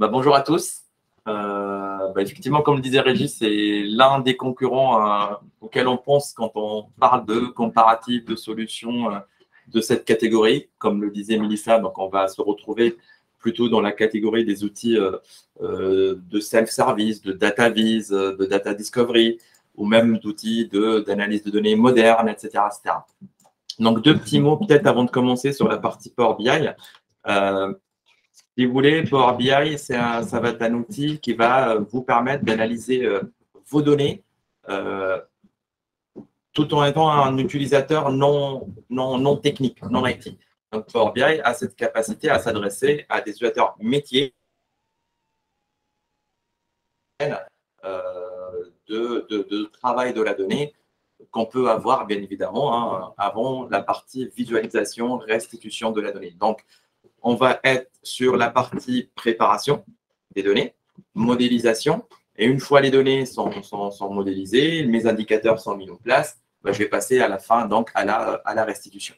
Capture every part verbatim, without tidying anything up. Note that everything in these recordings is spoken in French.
Bah, bonjour à tous. Euh, bah, effectivement, comme le disait Régis, c'est l'un des concurrents euh, auxquels on pense quand on parle de comparatifs, de solutions euh, de cette catégorie. Comme le disait Melissa, donc on va se retrouver plutôt dans la catégorie des outils euh, euh, de self-service, de data vise, de data discovery, ou même d'outils d'analyse de, de données modernes, et cetera, et cetera. Donc, deux petits mots peut-être avant de commencer sur la partie Power B I. Euh, Si vous voulez, Power B I, un, ça va être un outil qui va vous permettre d'analyser euh, vos données euh, tout en étant un utilisateur non, non, non technique, non I T. Donc, Power B I a cette capacité à s'adresser à des utilisateurs métiers euh, de, de, de travail de la donnée qu'on peut avoir, bien évidemment, hein, avant la partie visualisation, restitution de la donnée. Donc, on va être sur la partie préparation des données, modélisation. Et une fois les données sont, sont, sont modélisées, mes indicateurs sont mis en place, ben, je vais passer à la fin, donc à la, à la restitution.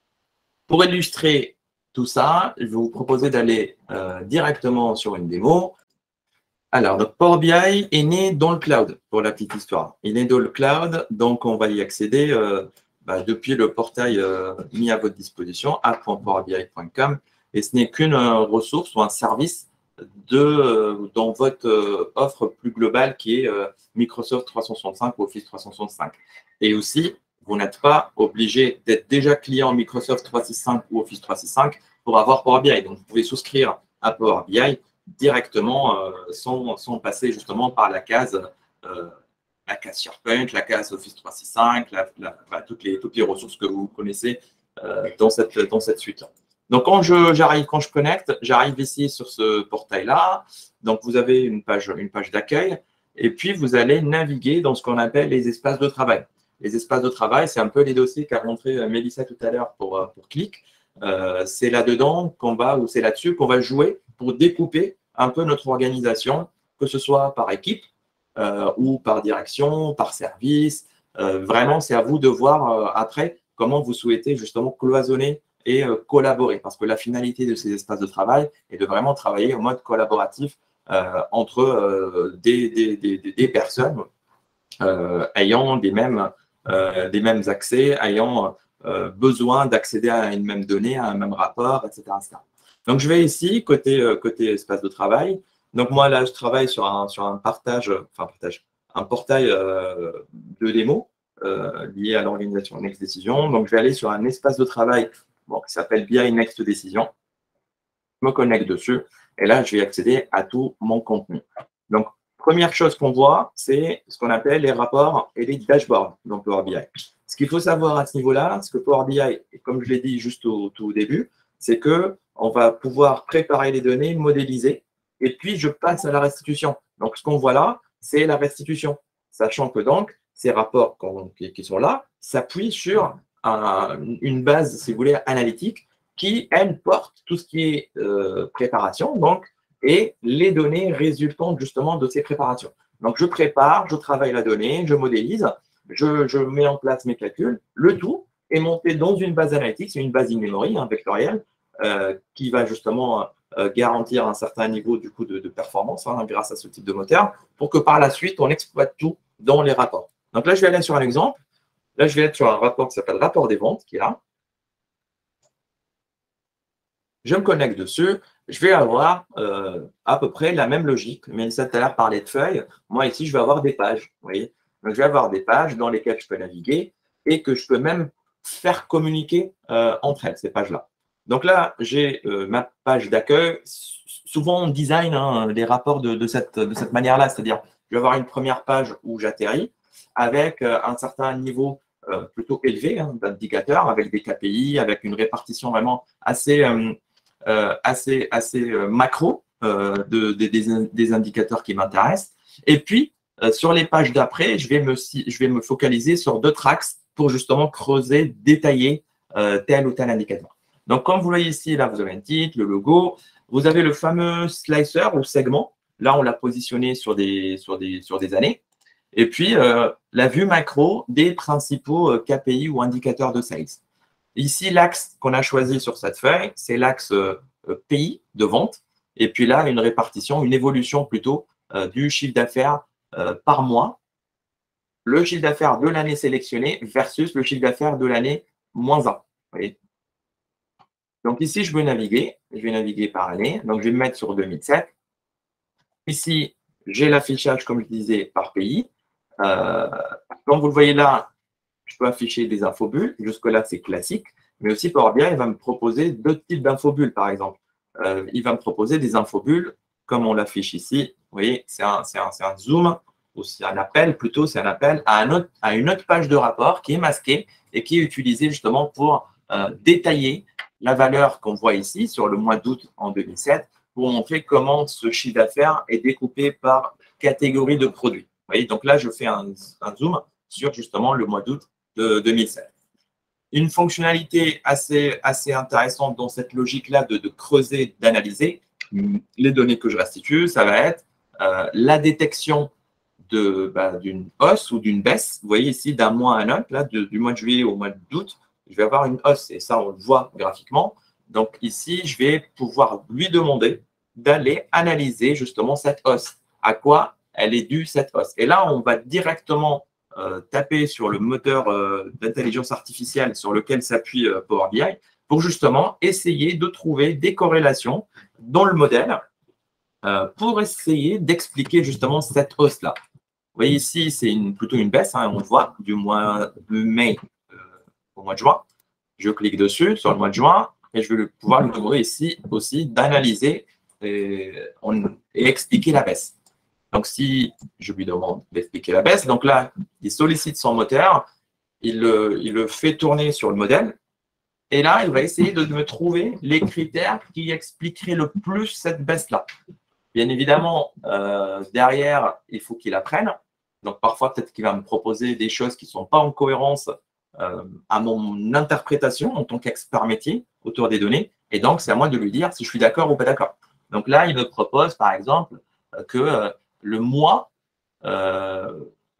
Pour illustrer tout ça, je vais vous proposer d'aller euh, directement sur une démo. Alors, donc Power B I est né dans le cloud, pour la petite histoire. Il est né dans le cloud, donc on va y accéder euh, bah, depuis le portail euh, mis à votre disposition, app point power b i point com. Et ce n'est qu'une euh, ressource ou un service de, euh, dans votre euh, offre plus globale qui est euh, Microsoft trois cent soixante-cinq ou Office trois cent soixante-cinq. Et aussi, vous n'êtes pas obligé d'être déjà client Microsoft trois cent soixante-cinq ou Office trois cent soixante-cinq pour avoir Power B I. Donc, vous pouvez souscrire à Power B I directement euh, sans, sans passer justement par la case, euh, la case SharePoint, la case Office trois cent soixante-cinq, la, la, bah, toutes, les, toutes les ressources que vous connaissez euh, dans cette, dans cette suite-là. Donc, quand je, j'arrive, quand je connecte, j'arrive ici sur ce portail-là. Donc, vous avez une page, une page d'accueil et puis vous allez naviguer dans ce qu'on appelle les espaces de travail. Les espaces de travail, c'est un peu les dossiers qu'a montré Melissa tout à l'heure pour, pour Click. Euh, c'est là-dedans qu'on va, ou c'est là-dessus qu'on va jouer pour découper un peu notre organisation, que ce soit par équipe euh, ou par direction, par service. Euh, vraiment, c'est à vous de voir euh, après comment vous souhaitez justement cloisonner et euh, collaborer. Parce que la finalité de ces espaces de travail est de vraiment travailler en mode collaboratif euh, entre euh, des, des, des, des personnes euh, ayant des mêmes, euh, des mêmes accès, ayant euh, besoin d'accéder à une même donnée, à un même rapport, et cetera et cetera. Donc, je vais ici, côté, euh, côté espace de travail. Donc, moi, là, je travaille sur un, sur un partage, enfin, partage, un portail euh, de démo euh, lié à l'organisation Next Decision. Donc, je vais aller sur un espace de travail bon, qui s'appelle B I Next Decision. Je me connecte dessus et là, je vais accéder à tout mon contenu. Donc, première chose qu'on voit, c'est ce qu'on appelle les rapports et les dashboards dans Power B I. Ce qu'il faut savoir à ce niveau-là, c'est que Power B I, comme je l'ai dit juste au tout début, c'est qu'on va pouvoir préparer les données, modéliser, et puis je passe à la restitution. Donc, ce qu'on voit là, c'est la restitution. Sachant que donc, ces rapports qui, qui sont là s'appuient sur un, une base, si vous voulez, analytique qui, elle, porte tout ce qui est euh, préparation, donc, et les données résultantes justement de ces préparations. Donc, je prépare, je travaille la donnée, je modélise, je, je mets en place mes calculs, le tout est monté dans une base analytique, c'est une base in-memory, hein, vectorielle, euh, qui va justement euh, garantir un certain niveau du coup de, de performance hein, grâce à ce type de moteur, pour que par la suite, on exploite tout dans les rapports. Donc là, je vais aller sur un exemple. Là, je vais être sur un rapport qui s'appelle rapport des ventes, qui est là. Je me connecte dessus, je vais avoir euh, à peu près la même logique. Mais ça, tout à l'heure, parlait de feuilles. Moi, ici, je vais avoir des pages. Vous voyez. Donc, je vais avoir des pages dans lesquelles je peux naviguer et que je peux même faire communiquer euh, entre elles, ces pages-là. Donc là, j'ai euh, ma page d'accueil. Souvent, on design hein, les rapports de, de cette, de cette manière-là. C'est-à-dire, je vais avoir une première page où j'atterris avec euh, un certain niveau euh, plutôt élevé hein, d'indicateurs, avec des K P I, avec une répartition vraiment assez… Euh, Euh, assez, assez euh, macro euh, de, de, des, des indicateurs qui m'intéressent. Et puis, euh, sur les pages d'après, je, vais me, je vais me focaliser sur d'autres axes pour justement creuser, détailler euh, tel ou tel indicateur. Donc, comme vous voyez ici, là, vous avez un titre, le logo. Vous avez le fameux slicer ou segment. Là, on l'a positionné sur des, sur, des, sur des années. Et puis, euh, la vue macro des principaux euh, K P I ou indicateurs de sales. Ici, l'axe qu'on a choisi sur cette feuille, c'est l'axe euh, pays de vente. Et puis là, une répartition, une évolution plutôt euh, du chiffre d'affaires euh, par mois. Le chiffre d'affaires de l'année sélectionnée versus le chiffre d'affaires de l'année moins un. Vous voyez. Donc ici, je veux naviguer. Je vais naviguer par année. Donc, je vais me mettre sur deux mille sept. Ici, j'ai l'affichage, comme je disais, par pays. Euh, comme vous le voyez là, je peux afficher des infobulles. Jusque-là, c'est classique. Mais aussi, Power B I, il va me proposer d'autres types d'infobulles, par exemple. Euh, il va me proposer des infobulles, comme on l'affiche ici. Vous voyez, c'est un, un, un zoom, ou c'est un appel, plutôt, c'est un appel à, un autre, à une autre page de rapport qui est masquée et qui est utilisée justement pour euh, détailler la valeur qu'on voit ici sur le mois d'août en deux mille sept pour montrer comment ce chiffre d'affaires est découpé par catégorie de produits. Vous voyez, donc là, je fais un, un zoom sur justement le mois d'août de deux mille sept. Une fonctionnalité assez, assez intéressante dans cette logique-là de, de creuser, d'analyser les données que je restitue, ça va être euh, la détection de, bah, d'une hausse ou d'une baisse. Vous voyez ici, d'un mois à un autre, là, de, du mois de juillet au mois d'août, je vais avoir une hausse et ça, on le voit graphiquement. Donc ici, je vais pouvoir lui demander d'aller analyser justement cette hausse. À quoi elle est due, cette hausse. Et là, on va directement euh, taper sur le moteur euh, d'intelligence artificielle sur lequel s'appuie euh, Power B I pour justement essayer de trouver des corrélations dans le modèle euh, pour essayer d'expliquer justement cette hausse-là. Vous voyez ici, c'est une, plutôt une baisse, hein, on le voit, du mois de mai euh, au mois de juin. Je clique dessus sur le mois de juin et je vais pouvoir lui demander ici aussi d'analyser et, et expliquer la baisse. Donc, si je lui demande d'expliquer la baisse, donc là, il sollicite son moteur, il le, il le fait tourner sur le modèle et là, il va essayer de me trouver les critères qui expliqueraient le plus cette baisse-là. Bien évidemment, euh, derrière, il faut qu'il apprenne. Donc, parfois, peut-être qu'il va me proposer des choses qui ne sont pas en cohérence euh, à mon interprétation en tant qu'expert métier autour des données. Et donc, c'est à moi de lui dire si je suis d'accord ou pas d'accord. Donc là, il me propose, par exemple, que euh, le mois, euh,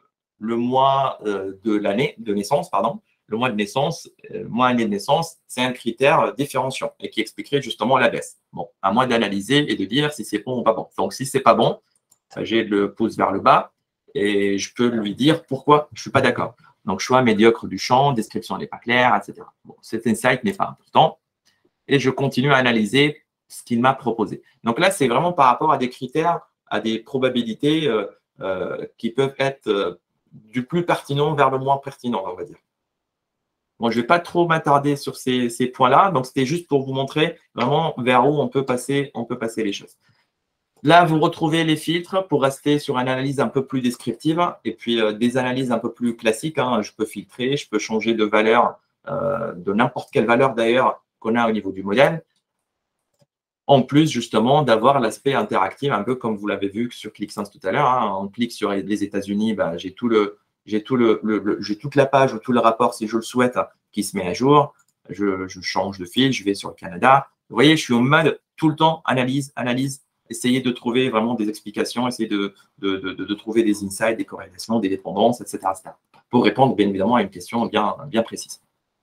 le mois euh, de l'année de naissance, pardon, le mois de naissance, euh, mois année de naissance, c'est un critère différenciant et qui expliquerait justement la baisse. Bon, à moi d'analyser et de dire si c'est bon ou pas bon. Donc, si c'est pas bon, j'ai le pouce vers le bas et je peux lui dire pourquoi je ne suis pas d'accord. Donc, choix médiocre du champ, description n'est pas claire, et cetera. Bon, cet insight n'est pas important. Et je continue à analyser ce qu'il m'a proposé. Donc là, c'est vraiment par rapport à des critères, à des probabilités euh, euh, qui peuvent être euh, du plus pertinent vers le moins pertinent, on va dire. Bon, je ne vais pas trop m'attarder sur ces, ces points-là. Donc, c'était juste pour vous montrer vraiment vers où on peut passer, on peut passer les choses. Là, vous retrouvez les filtres pour rester sur une analyse un peu plus descriptive et puis euh, des analyses un peu plus classiques. Hein. Je peux filtrer, je peux changer de valeur, euh, de n'importe quelle valeur d'ailleurs qu'on a au niveau du modèle. En plus, justement, d'avoir l'aspect interactif, un peu comme vous l'avez vu sur ClickSense tout à l'heure. Hein. On clique sur les États-Unis, bah, j'ai tout le, j'ai tout le, le, le j'ai toute la page ou tout le rapport, si je le souhaite, qui se met à jour. Je, je change de fil, je vais sur le Canada. Vous voyez, je suis en mode tout le temps analyse, analyse. Essayer de trouver vraiment des explications, essayer de, de, de, de trouver des insights, des corrélations, des dépendances, et cetera, et cetera pour répondre bien évidemment à une question bien, bien précise.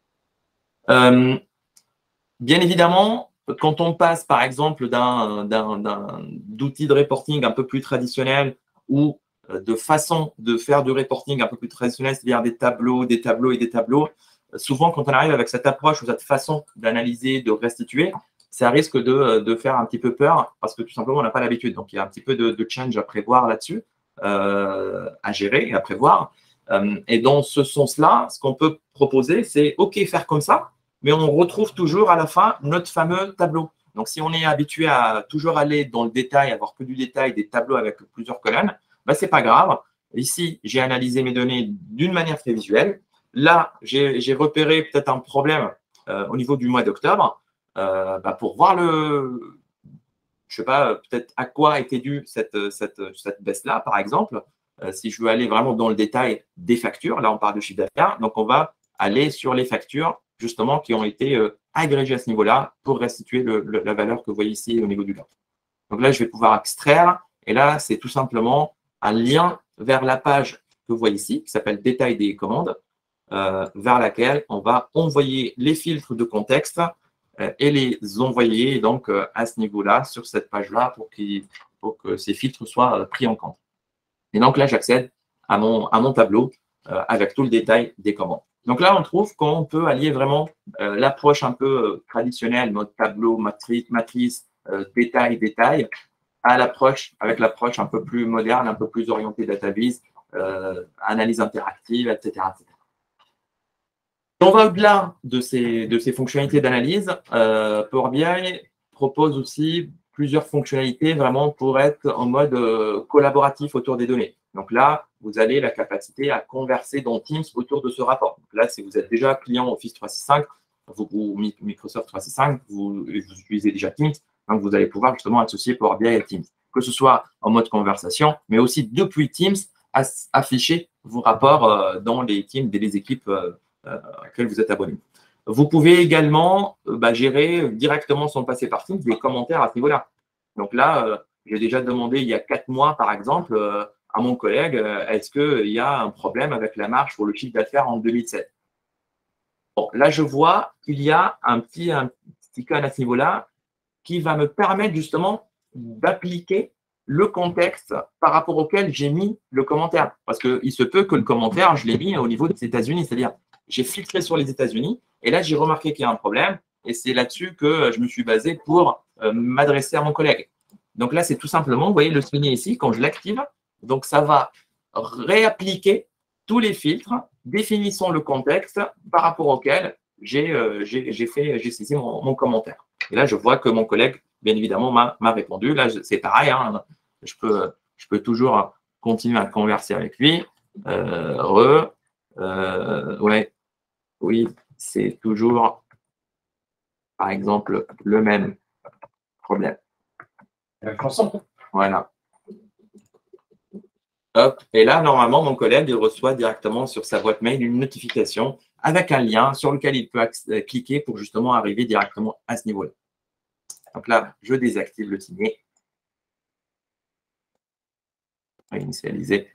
Euh, bien évidemment, quand on passe par exemple d'outils de reporting un peu plus traditionnels ou de façon de faire du reporting un peu plus traditionnel, c'est-à-dire des tableaux, des tableaux et des tableaux, souvent quand on arrive avec cette approche ou cette façon d'analyser, de restituer, ça risque de, de faire un petit peu peur parce que tout simplement, on n'a pas l'habitude. Donc, il y a un petit peu de, de change à prévoir là-dessus, euh, à gérer et à prévoir. Euh, et dans ce sens-là, ce qu'on peut proposer, c'est OK, faire comme ça, mais on retrouve toujours à la fin notre fameux tableau. Donc, si on est habitué à toujours aller dans le détail, avoir que du détail, des tableaux avec plusieurs colonnes, ben, ce n'est pas grave. Ici, j'ai analysé mes données d'une manière très visuelle. Là, j'ai repéré peut-être un problème euh, au niveau du mois d'octobre. Euh, bah pour voir le, je sais pas, peut-être à quoi était due cette, cette, cette baisse-là, par exemple. Euh, si je veux aller vraiment dans le détail des factures, là, on parle de chiffre d'affaires, donc on va aller sur les factures, justement, qui ont été euh, agrégées à ce niveau-là pour restituer le, le, la valeur que vous voyez ici au niveau du graphe. Donc là, je vais pouvoir extraire, et là, c'est tout simplement un lien vers la page que vous voyez ici, qui s'appelle détail des commandes, euh, vers laquelle on va envoyer les filtres de contexte euh, et les envoyer donc euh, à ce niveau-là, sur cette page-là, pour, pour que ces filtres soient euh, pris en compte. Et donc là, j'accède à mon, à mon tableau euh, avec tout le détail des commandes. Donc là, on trouve qu'on peut allier vraiment euh, l'approche un peu euh, traditionnelle, mode tableau, matrice, matrice euh, détail, détail, à l'approche, avec l'approche un peu plus moderne, un peu plus orientée database, euh, analyse interactive, et cetera, et cetera. Si on va au-delà de ces, de ces fonctionnalités d'analyse, euh, Power B I propose aussi plusieurs fonctionnalités vraiment pour être en mode euh, collaboratif autour des données. Donc là, vous avez la capacité à converser dans Teams autour de ce rapport. Donc là, si vous êtes déjà client Office trois cent soixante-cinq vous, ou Microsoft trois cent soixante-cinq, vous, vous utilisez déjà Teams, donc vous allez pouvoir justement associer Power B I à Teams, que ce soit en mode conversation, mais aussi depuis Teams, afficher vos rapports euh, dans les teams des équipes euh, euh, auxquelles vous êtes abonné. Vous pouvez également euh, bah, gérer directement sans passer par Teams des commentaires à ce niveau-là. Donc là, euh, j'ai déjà demandé il y a quatre mois, par exemple, euh, à mon collègue, euh, est-ce qu'il y a un problème avec la marge pour le chiffre d'affaires en deux mille sept? Bon, là, je vois qu'il y a un petit, un petit icône à ce niveau-là qui va me permettre justement d'appliquer le contexte par rapport auquel j'ai mis le commentaire. Parce qu'il se peut que le commentaire, je l'ai mis au niveau des États-Unis. C'est-à-dire, j'ai filtré sur les États-Unis et là, j'ai remarqué qu'il y a un problème et c'est là-dessus que je me suis basé pour euh, m'adresser à mon collègue. Donc là, c'est tout simplement, vous voyez le souligner ici, quand je l'active, donc ça va réappliquer tous les filtres, définissant le contexte par rapport auquel j'ai euh, fait, j'ai saisi mon, mon commentaire. Et là, je vois que mon collègue, bien évidemment, m'a répondu. Là, c'est pareil, hein, je, peux, je peux toujours continuer à converser avec lui. Euh, re, euh, ouais, oui, c'est toujours, par exemple, le même problème. La chanson. Voilà. Hop, et là, normalement, mon collègue il reçoit directement sur sa boîte mail une notification avec un lien sur lequel il peut cliquer pour justement arriver directement à ce niveau-là. Donc là, je désactive le signer. Initialiser.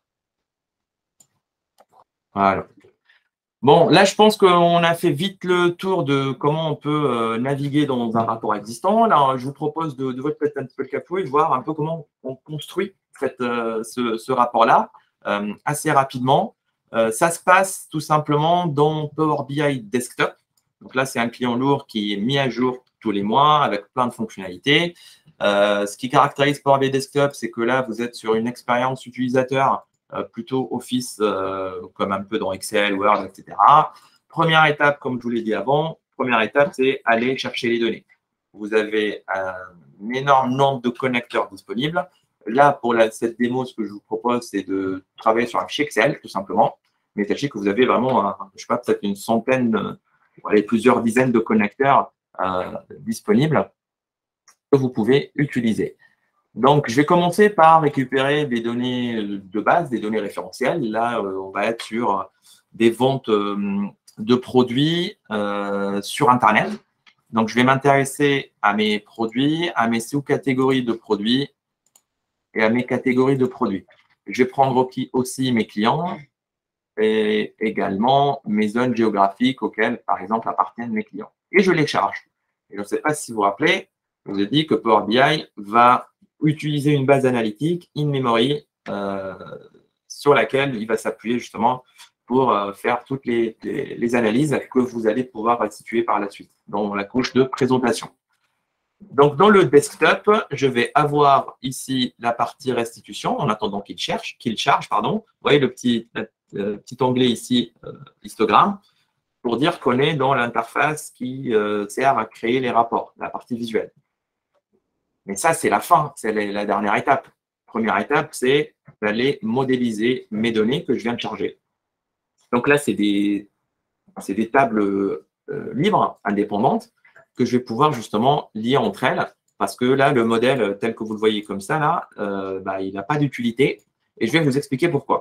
Voilà. Bon, là, je pense qu'on a fait vite le tour de comment on peut euh, naviguer dans un rapport existant. Là, je vous propose de, de votre un petit peu le capot et de voir un peu comment on construit cette, euh, ce, ce rapport-là euh, assez rapidement. Euh, ça se passe tout simplement dans Power B I Desktop. Donc là, c'est un client lourd qui est mis à jour tous les mois avec plein de fonctionnalités. Euh, ce qui caractérise Power B I Desktop, c'est que là, vous êtes sur une expérience utilisateur Euh, plutôt Office, euh, comme un peu dans Excel, Word, et cetera. Première étape, comme je vous l'ai dit avant, première étape, c'est aller chercher les données. Vous avez un énorme nombre de connecteurs disponibles. Là, pour la, cette démo, ce que je vous propose, c'est de travailler sur un fichier Excel, tout simplement. Mais sachez que vous avez vraiment, un, je ne sais pas, peut-être une centaine, euh, plusieurs dizaines de connecteurs euh, disponibles que vous pouvez utiliser. Donc, je vais commencer par récupérer des données de base, des données référentielles. Là, on va être sur des ventes de produits euh, sur Internet. Donc, je vais m'intéresser à mes produits, à mes sous-catégories de produits et à mes catégories de produits. Je vais prendre aussi mes clients et également mes zones géographiques auxquelles, par exemple, appartiennent mes clients. Et je les charge. Et je ne sais pas si vous vous rappelez, je vous ai dit que Power B I va utiliser une base analytique in-memory euh, sur laquelle il va s'appuyer justement pour euh, faire toutes les, les, les analyses que vous allez pouvoir restituer par la suite dans la couche de présentation. Donc, dans le desktop, je vais avoir ici la partie restitution en attendant qu'il cherche, qu'il charge. Pardon. Vous voyez le petit, le petit onglet ici, euh, histogramme, pour dire qu'on est dans l'interface qui euh, sert à créer les rapports, la partie visuelle. Mais ça, c'est la fin, c'est la dernière étape. Première étape, c'est d'aller modéliser mes données que je viens de charger. Donc là, c'est des, des tables euh, libres, indépendantes, que je vais pouvoir justement lier entre elles, parce que là, le modèle tel que vous le voyez comme ça, là, euh, bah, il n'a pas d'utilité, et je vais vous expliquer pourquoi.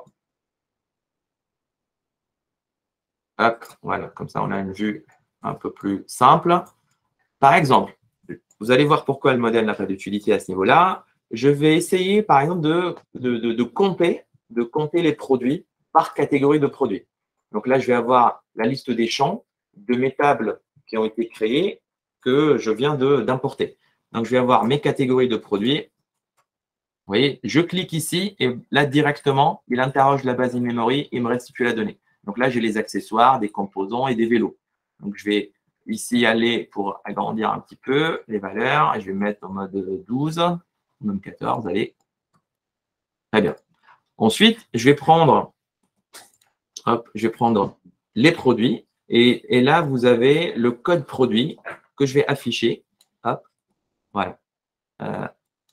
Hop, voilà, comme ça, on a une vue un peu plus simple. Par exemple, vous allez voir pourquoi le modèle n'a pas d'utilité à ce niveau-là. Je vais essayer, par exemple, de, de, de, de, compter, de compter les produits par catégorie de produits. Donc là, je vais avoir la liste des champs de mes tables qui ont été créées que je viens d'importer. Donc, je vais avoir mes catégories de produits. Vous voyez, je clique ici et là, directement, il interroge la base in-memory et me restitue la donnée. Donc là, j'ai les accessoires, des composants et des vélos. Donc, je vais ici aller pour agrandir un petit peu les valeurs. Et je vais mettre en mode douze, même quatorze, allez. Très bien. Ensuite, je vais prendre, hop, je vais prendre les produits. Et, et là, vous avez le code produit que je vais afficher. Hop, voilà. Euh,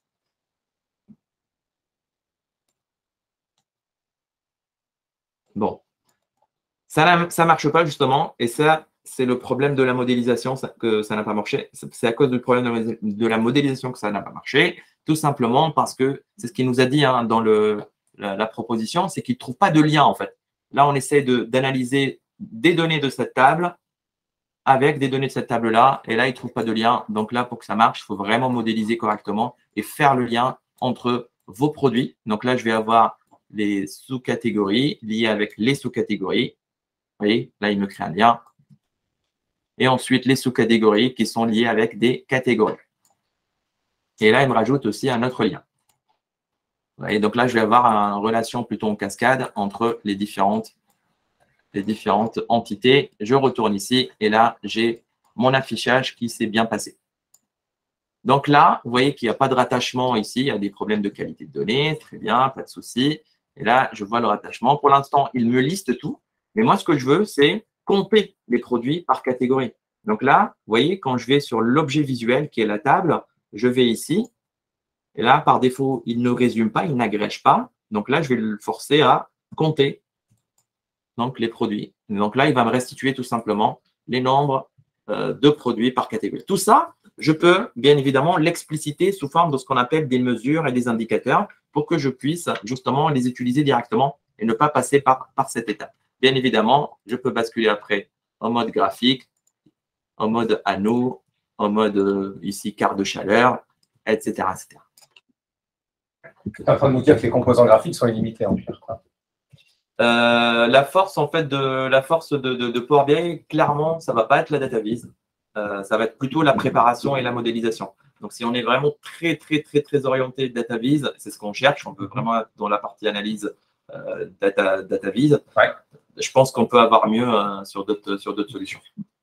bon. Ça ne marche pas, justement. Et ça, c'est le problème de la modélisation ça, que ça n'a pas marché. C'est à cause du problème de la modélisation que ça n'a pas marché. Tout simplement parce que c'est ce qu'il nous a dit hein, dans le, la, la proposition, c'est qu'il ne trouve pas de lien, en fait. Là, on essaie d'analyser des données de cette table avec des données de cette table-là. Et là, il ne trouve pas de lien. Donc là, pour que ça marche, il faut vraiment modéliser correctement et faire le lien entre vos produits. Donc là, je vais avoir les sous-catégories liées avec les sous-catégories. Vous voyez, là, il me crée un lien. Et ensuite, les sous-catégories qui sont liées avec des catégories. Et là, il me rajoute aussi un autre lien. Vous voyez, donc là, je vais avoir une relation plutôt en cascade entre les différentes, les différentes entités. Je retourne ici et là, j'ai mon affichage qui s'est bien passé. Donc là, vous voyez qu'il n'y a pas de rattachement ici. Il y a des problèmes de qualité de données. Très bien, pas de souci. Et là, je vois le rattachement. Pour l'instant, il me liste tout. Mais moi, ce que je veux, c'est compter les produits par catégorie. Donc là, vous voyez, quand je vais sur l'objet visuel qui est la table, je vais ici. Et là, par défaut, il ne résume pas, il n'agrège pas. Donc là, je vais le forcer à compter donc, les produits. Donc là, il va me restituer tout simplement les nombres euh, de produits par catégorie. Tout ça, je peux bien évidemment l'expliciter sous forme de ce qu'on appelle des mesures et des indicateurs pour que je puisse justement les utiliser directement et ne pas passer par, par cette étape. Bien évidemment, je peux basculer après en mode graphique, en mode anneau, en mode euh, ici carte de chaleur, et cetera et cetera. Tu es en train de nous dire que les composants graphiques sont illimités en fait. Euh, la force en fait de la force de, de, de Power B I, clairement, ça ne va pas être la data vis. Euh, ça va être plutôt la préparation et la modélisation. Donc, si on est vraiment très, très, très, très orienté data vis, c'est ce qu'on cherche. On peut vraiment être dans la partie analyse euh, data, data vis. Ouais. Je pense qu'on peut avoir mieux euh, sur d'autres sur d'autres solutions.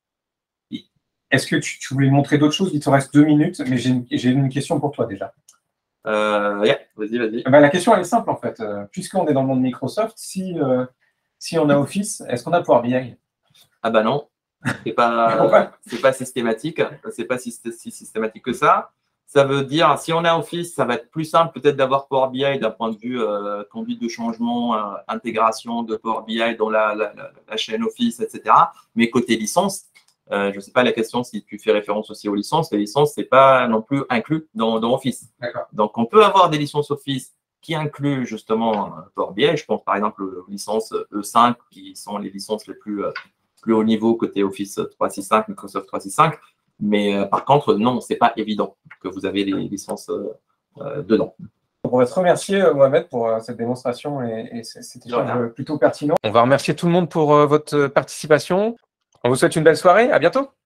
Est-ce que tu, tu voulais montrer d'autres choses? Il te reste deux minutes, mais j'ai une, une question pour toi déjà. Euh, yeah, vas-y, vas-y. Ben, la question, elle est simple en fait. Euh, Puisqu'on est dans le monde Microsoft, si, euh, si on a Office, est-ce qu'on a Power B I? Ah bah non, c'est pas, c'est pas systématique. C'est pas si, si systématique que ça. Ça veut dire, si on a Office, ça va être plus simple peut-être d'avoir Power B I d'un point de vue euh, conduite de changement, euh, intégration de Power B I dans la, la, la, la chaîne Office, et cetera. Mais côté licence, euh, je ne sais pas la question si tu fais référence aussi aux licences. Les licences, ce n'est pas non plus inclus dans, dans Office. Donc, on peut avoir des licences Office qui incluent justement Power B I. Je pense par exemple aux licences E cinq qui sont les licences les plus, euh, plus haut niveau côté Office trois cent soixante-cinq, Microsoft trois cent soixante-cinq. Mais euh, par contre, non, ce n'est pas évident que vous avez les licences euh, euh, dedans. On va te remercier, Mohamed, pour euh, cette démonstration et, et cet échange plutôt pertinent. On va remercier tout le monde pour euh, votre participation. On vous souhaite une belle soirée. À bientôt.